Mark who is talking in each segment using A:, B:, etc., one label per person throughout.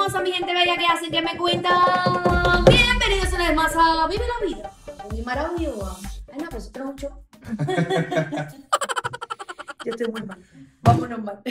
A: hermosa, mi gente bella que hacen que me cuentan. Bienvenidos una vez más a Vive la Vida. Muy maravilloso. Ay, no, pues otro mucho. Yo estoy muy mal. Vámonos mal.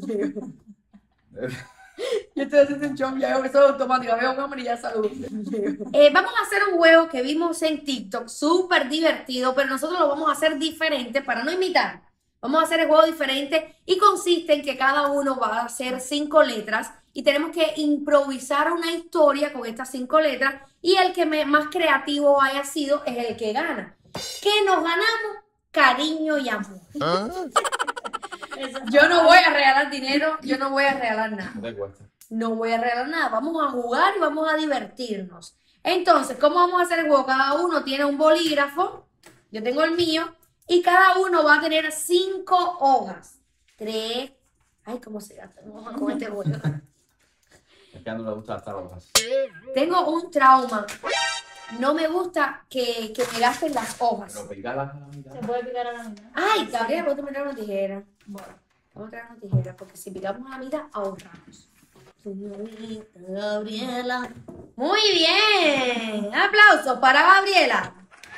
A: Yo estoy haciendo un show, ya eso es automático. Veo un hombre y ya salud. Vamos a hacer un juego que vimos en TikTok, súper divertido, pero nosotros lo vamos a hacer diferente para no imitar. Vamos a hacer el juego diferente y consiste en que cada uno va a hacer 5 letras y tenemos que improvisar una historia con estas 5 letras y el que más creativo haya sido es el que gana. ¿Qué nos ganamos? Cariño y amor. Yo no voy a regalar dinero, yo no voy a regalar nada.
B: No te cuesta.
A: No voy a regalar nada, vamos a jugar y vamos a divertirnos. Entonces, ¿cómo vamos a hacer el juego? Cada uno tiene un bolígrafo, yo tengo el mío, y cada uno va a tener 5 hojas. 3. Ay, ¿cómo se gasta con este juego?
B: Es que a no le gusta gastar hojas.
A: Tengo un trauma. No me gusta que me gasten las hojas.
B: Pero picarlas a la mitad.
C: Se puede picar a la mitad.
A: Ay, Gabriela, voy a traer una tijera. Bueno, vamos a traer una tijera, porque si picamos a la mitad, ahorramos. Señorita Gabriela. Muy bien. Aplausos para Gabriela.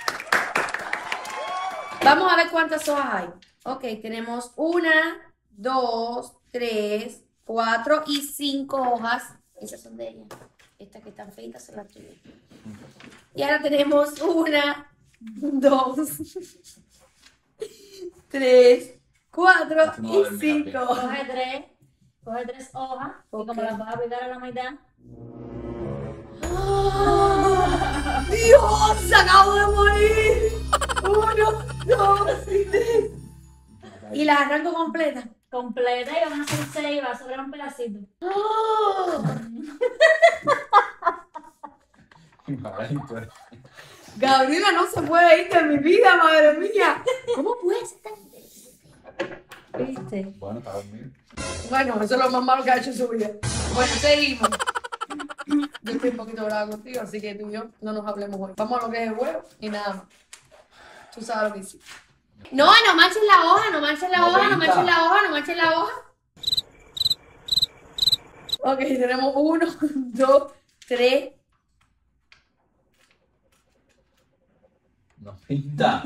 A: Vamos a ver cuántas hojas hay. Ok, tenemos 1, 2, 3, 4 y 5 hojas. Esas son de ella. Estas que están feitas son las tuyas. Y ahora tenemos 1, 2, 3, 4 y 5.
C: Coge 3 hojas y como las vas a picar a la mitad.
A: ¡Oh! ¡Dios! ¡Acabo de morir! 1, 2 y 3. Y las arranco completas.
C: Completa y van a ser 6 y va a sobrar un pedacito.
A: ¡Oh! Gabriela no se puede ir de mi vida, madre mía. ¿Cómo puede ser tan inteligente? ¿Viste?
B: Bueno, está dormido.
A: Bueno, eso es lo más malo que ha hecho en su vida. Bueno, seguimos. Yo estoy un poquito brava contigo, así que tú y yo no nos hablemos hoy. Vamos a lo que es el juego y nada más. Tú sabes lo que hiciste. No, no manches la hoja, no manches la hoja, no manches la hoja, no manches la hoja. Ok, tenemos 1, 2, 3.
B: No pinta.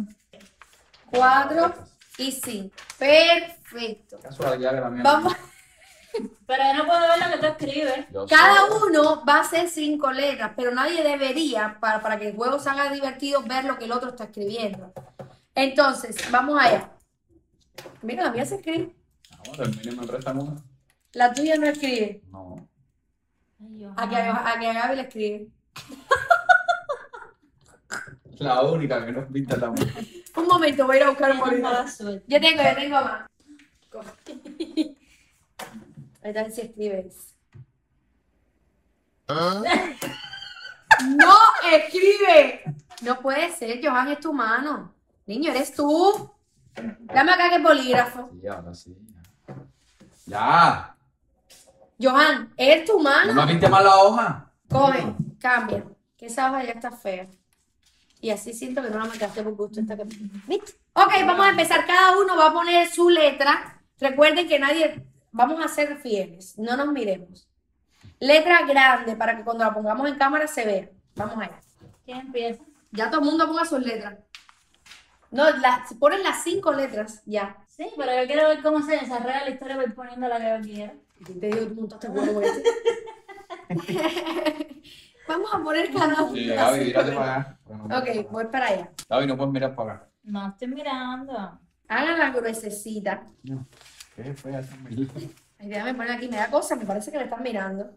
A: 4 y 5. Perfecto.
B: Casualidad que la mía.
A: Vamos.
C: Pero yo no puedo ver lo que tú escribes.
B: Yo
A: Cada
B: sé.
A: uno va a hacer 5 letras, pero nadie debería, para que el juego se haga divertido, ver lo que el otro está escribiendo. Entonces, vamos allá. Mira, la mía se escribe.
B: Vamos, termine, me prestan una.
A: La tuya no escribe.
B: No.
C: Ay,
A: A que a Gaby le escribe.
B: La única que no pinta la mía.
A: Un momento, voy a ir a buscar un
C: Dios.
A: bolígrafo.
C: Mala suerte.
A: Yo tengo más. Coge. Ahí también si escribes. ¡No escribe! No puede ser, Johan, es tu mano. Niño, eres tú. Dame acá que el bolígrafo.
B: Sí, ahora sí. Ya.
A: Johan, es tu
B: No
A: mano.
B: me pinte más la hoja.
A: Coge, cambia. Que esa hoja ya está fea. Y así siento que no la marcaste por gusto esta que... ¿Viste? Ok, vamos a empezar. Cada uno va a poner su letra. Recuerden que nadie... Vamos a ser fieles. No nos miremos. Letra grande para que cuando la pongamos en cámara se vea. Vamos allá.
C: ¿Quién empieza?
A: Ya todo el mundo ponga sus letras. No, ponen las 5 letras ya.
C: Sí, pero yo quiero ver cómo se desarrolla la historia voy poniendo la que yo quiera.
A: Te digo, tú montaste huevo este. Vamos a poner cada uno.
B: Sí,
A: las
B: Gaby,
A: 5
B: mírate
A: letras.
B: para allá. Bueno,
A: Ok, voy para allá.
B: Gaby, no puedes mirar para acá.
C: No estoy mirando.
A: Hagan la gruesecita.
B: No. ¿Qué fue esa?
A: Ay, déjame poner aquí, me da cosa, me parece que le están mirando.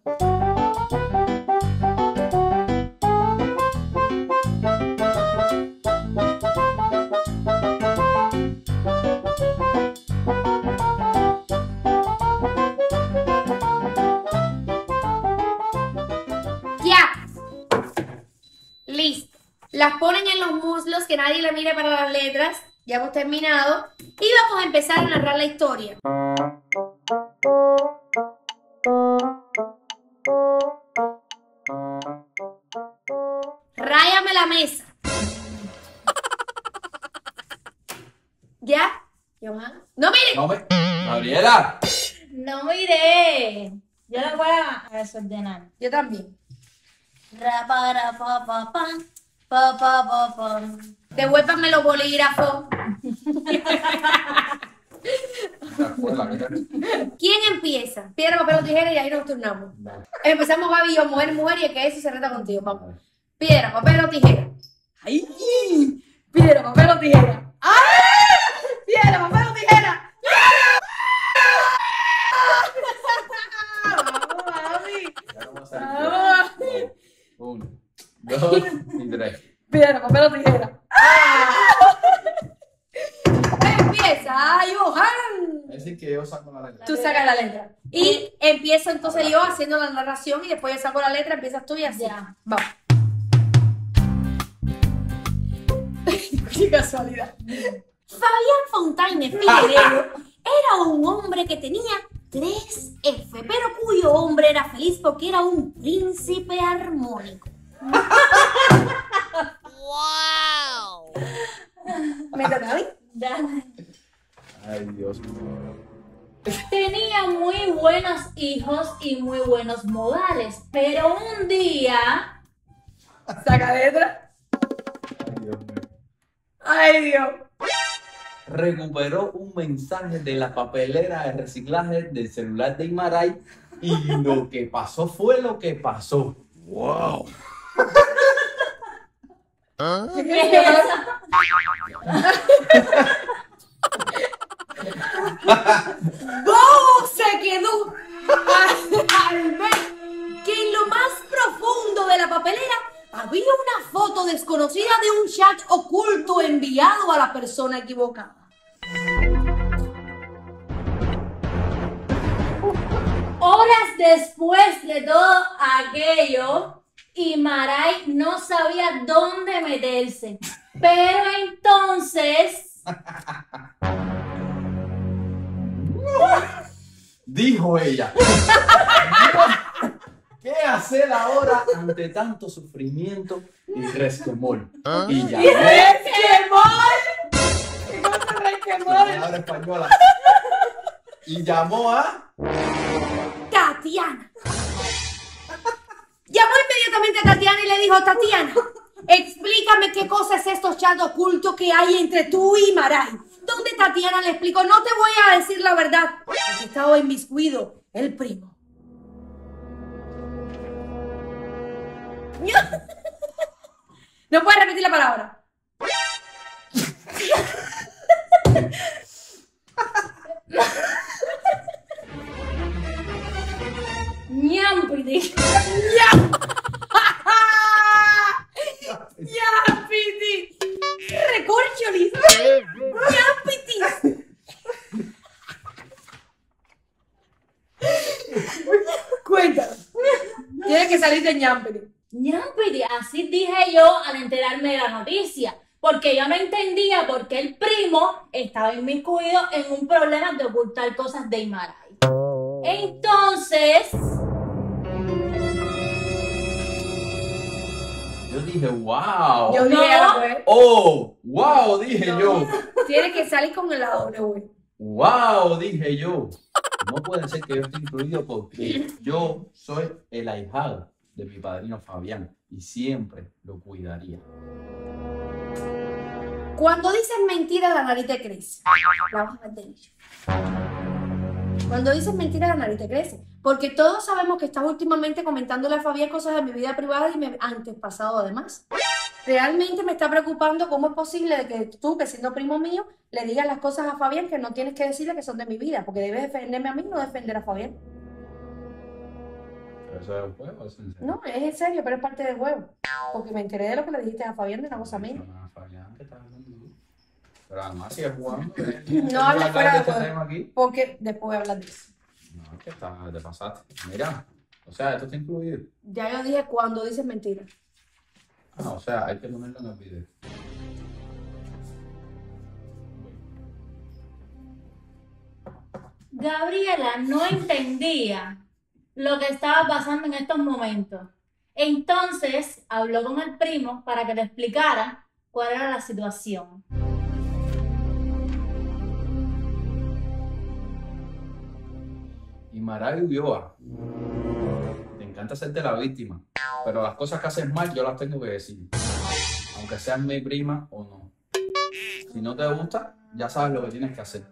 A: Ya. Listo. Las ponen en los muslos, que nadie le mire para las letras. Ya hemos terminado. Y vamos a empezar a narrar la historia. Ráyame la mesa. ¿Ya? ¿Johan? ¡No mire!
B: No me... Gabriela.
C: No miré. Yo la voy a desordenar.
A: Yo también.
C: Ra, pa, ra, pa, pa, pa, pa, pa, pa, pa.
A: Devuélvame los bolígrafos.
B: La escuela, ¿qué tal?
A: ¿Quién empieza? Piedra, papel o tijera y ahí nos turnamos.
B: Dale.
A: Empezamos Gaby y yo, mujer, y el que eso se reta contigo, vamos. Piedra, papel o tijera. ¡Ay! Piedra, papel o tijera. ¡Ah! Piedra, papel o tijera. ¡Vamos, mami!
B: Ya no va a salir. Uno, dos y tres.
A: Piedra, papel o tijera. Empieza, Johan.
B: Es decir, que yo saco la letra.
A: Tú sacas la letra. Y empiezo entonces yo haciendo la narración y después yo saco la letra, empiezas tú y así.
C: Ya.
A: Vamos. Qué casualidad. Fabián Fontaine Figueredo era un hombre que tenía 3 F, pero cuyo hombre era feliz porque era un príncipe armónico. ¡Wow! ¿Me toca a mí?
C: Dale.
B: Ay, Dios mío.
C: Tenía muy buenos hijos y muy buenos modales, pero un día
A: Saca letra.
B: Ay, Dios mío.
A: Ay, Dios.
D: Recuperó un mensaje de la papelera de reciclaje del celular de Imaray y lo que pasó fue lo que pasó. ¡Wow!
C: ¿qué es eso?
A: ¡Bobo se quedó! Al ver que en lo más profundo de la papelera había una foto desconocida de un chat oculto enviado a la persona equivocada.
C: Horas después de todo aquello, Imaray no sabía dónde meterse. Pero entonces,
D: Dijo ella. ¿Qué hacer ahora ante tanto sufrimiento y resquemor? Y llamó palabra española. Y llamó a
A: Tatiana. Llamó inmediatamente a Tatiana y le dijo: Tatiana, explícame qué cosa es estos chats ocultos que hay entre tú y Maray. Donde Tatiana le explicó: no te voy a decir la verdad, porque estaba inmiscuido el primo. No puedes repetir la palabra.
C: ñampidi.
A: ¡Ya, Piti! ¡Recorcholis! ¡Ya, Piti! Cuéntanos. Tienes que salir de ñampiri.
C: ñampidi, así dije yo al enterarme de la noticia. Porque yo no entendía por qué el primo estaba inmiscuido en un problema de ocultar cosas de Imaray. Entonces,
D: Yo dije, wow.
A: Yo
C: No.
A: dije, pues,
D: Oh, wow, dije yo.
A: tienes que salir con la W.
D: Wow, dije yo. No puede ser que yo esté incluido porque yo soy el ahijado de mi padrino Fabián y siempre lo cuidaría.
A: Cuando dices mentira, la nariz te crece. La vas a ver derecho. Cuando dices mentira, la nariz te crece. Porque todos sabemos que estás últimamente comentándole a Fabián cosas de mi vida privada y mi antepasado además. Realmente me está preocupando cómo es posible de que tú, que siendo primo mío, le digas las cosas a Fabián que no tienes que decirle que son de mi vida, porque debes defenderme a mí, no defender a Fabián.
B: ¿Pero eso es un juego o es en serio?
A: No, es en serio, pero es parte del juego. Porque me enteré de lo que le dijiste a Fabián de una cosa mía.
B: No, Fabián, ¿qué estás hablando tú? Pero además sigue jugando.
A: No hables fuera de
B: este
A: juego.
B: tema aquí.
A: Porque después voy a hablar de eso.
B: No, que te pasaste. Mira, o sea, esto está incluido.
A: Ya yo dije cuando dices mentira.
B: Ah, o sea, hay que ponerlo en el video.
C: Gabriela no entendía lo que estaba pasando en estos momentos. Entonces habló con el primo para que le explicara cuál era la situación.
D: Y Maray Ulloa Te encanta hacerte la víctima, pero las cosas que haces mal yo las tengo que decir, aunque seas mi prima o no. Si no te gusta, ya sabes lo que tienes que hacer.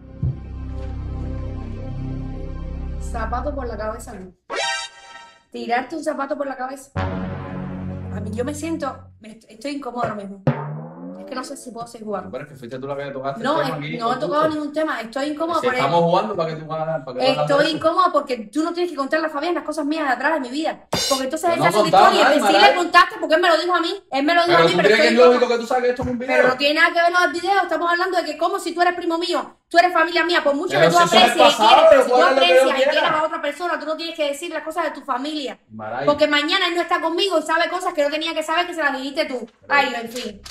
A: Zapato por la cabeza, no. Tirarte un zapato por la cabeza. A mí yo me siento, estoy incómoda ahora mismo. Es que no sé si puedo seguir jugando.
D: Pero es que fuiste tú la que tocaste
A: No,
D: el tema aquí.
A: no he tocado ningún tema, estoy incómoda
D: Si
A: por
D: estamos jugando para que tú hagas.
A: Estoy incómoda porque tú no tienes que contarle a Fabián las cosas mías de atrás de mi vida. Porque entonces
D: Yo
A: él
D: no
A: se hace tu
D: contaba
A: historia.
D: nada,
A: Y si
D: Maray.
A: le contaste, porque él me lo dijo a mí. Él me lo dijo
D: Pero
A: a mí,
D: tú
A: pero
D: crees que
A: estoy
D: es lógico
A: incómoda.
D: que tú saques esto en un video.
A: Pero no tiene nada que ver los videos. Estamos hablando de que como si tú eres primo mío, tú eres familia mía, por mucho
D: Pero
A: que tú
D: si eso es
A: aprecies y
D: pasado,
A: quieres, pero si tú
D: ¿cuál es lo que yo
A: aprecias y
D: quiera?
A: quieres a otra persona, tú no tienes que decir las cosas de tu familia.
D: Maray,
A: Porque mañana él no está conmigo y sabe cosas que no tenía que saber que se las dijiste tú. Ay, en fin.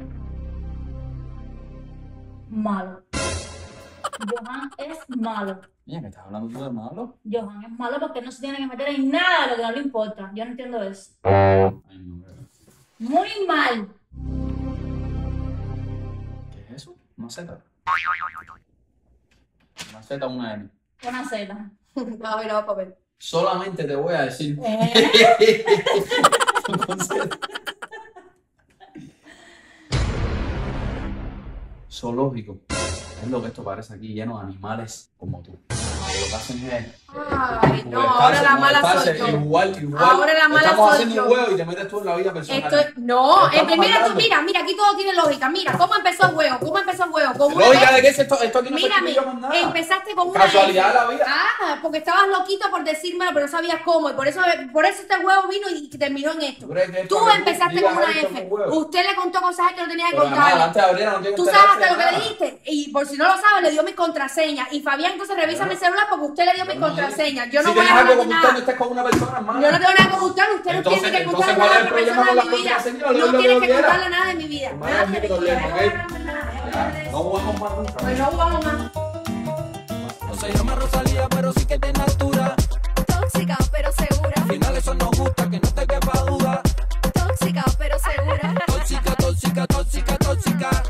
C: Malo. Johan es malo.
D: mira, ¿me estás hablando tú de malo?
C: Johan es malo porque no se tiene que meter en nada de lo que no le importa. Yo no entiendo eso.
D: Ay, no, bro.
C: Muy mal.
D: ¿Qué es eso? ¿Una Z? ¿Una Z o una N?
C: Una cena.
A: A ver, vamos a ver.
D: Solamente te voy a decir. Zoológico. Es lo que esto parece aquí, lleno de animales como tú. Que lo que hacen es.
A: Ay, no, ahora la mala soy yo.
D: Igual.
A: Ahora la mala
D: Estamos
A: soy
D: haciendo
A: yo.
D: un juego y te metes tú en la vida personal.
A: No,
D: Estamos
A: mira tú,
D: hablando.
A: mira, aquí todo tiene lógica. Mira, ¿cómo empezó el juego? Con una
D: Lógica
A: vez-
D: de que esto aquí no se
A: Mírame,
D: escribió con nada.
A: empezaste con una
D: Casualidad de
A: F.
D: la vida.
A: Ah, porque estabas loquito por decírmelo, pero no sabías cómo. Y por eso este juego vino y terminó en esto.
D: ¿Tú crees que es
A: Tú
D: para que
A: empezaste
D: digas
A: con una
D: esto en
A: F.
D: un juego?
A: Usted le contó cosas que no tenía que
D: Pero además,
A: contarle.
D: antes de abrir, no tiene que
A: Tú sabes
D: enterarse
A: hasta lo que
D: de
A: le
D: nada.
A: dijiste. Y por si no lo sabes, le dio mis contraseñas. Y Fabián entonces revisa mi celular porque usted le dio mis contraseñas. Yo no
D: si
A: voy
D: tienes
A: a
D: algo
A: hablar de
D: con usted, no
A: nada.
D: estés con una persona, hermano.
A: Yo no tengo nada que contar. Usted no
D: Entonces,
A: tiene que
D: entonces,
A: contarle
D: ¿cuál
A: nada
D: es
A: a
D: el
A: otra
D: problema
A: persona
D: con
A: de
D: las
A: mi vida.
D: contraseñas? Lo
A: No
D: que
A: tienes
D: yo
A: que
D: quiera.
A: contarle nada de mi vida.
D: Hermano,
A: Nada
D: es mi
A: de mi
D: problema,
A: vida.
D: ¿ok?
A: No voy a hablar nada.
D: Ya, no jugamos más nunca.
A: Pues no jugamos más.
E: No se llama Rosalía, pero sí que es de natura.
F: Tóxica pero segura,
E: Al final eso nos gusta, que no te quepa duda.
F: tóxica pero segura.
E: Tóxica, tóxica, tóxica, tóxica.